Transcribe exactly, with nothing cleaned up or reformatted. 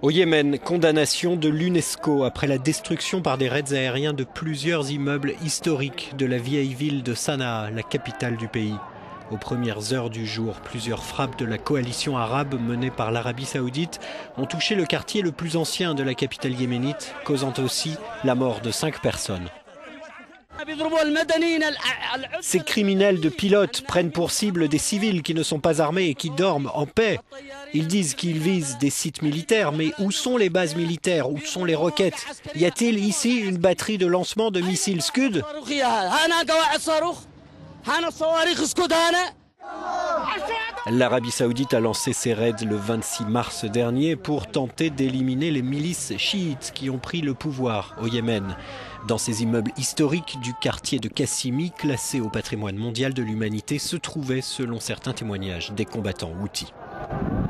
Au Yémen, condamnation de l'UNESCO après la destruction par des raids aériens de plusieurs immeubles historiques de la vieille ville de Sanaa, la capitale du pays. Aux premières heures du jour, plusieurs frappes de la coalition arabe menée par l'Arabie saoudite ont touché le quartier le plus ancien de la capitale yéménite, causant aussi la mort de cinq personnes. Ces criminels de pilotes prennent pour cible des civils qui ne sont pas armés et qui dorment en paix. Ils disent qu'ils visent des sites militaires, mais où sont les bases militaires? Où sont les roquettes? Y a-t-il ici une batterie de lancement de missiles Scud? L'Arabie saoudite a lancé ses raids le vingt-six mars dernier pour tenter d'éliminer les milices chiites qui ont pris le pouvoir au Yémen. Dans ces immeubles historiques du quartier de Qassimi, classé au patrimoine mondial de l'humanité, se trouvaient, selon certains témoignages, des combattants houthis.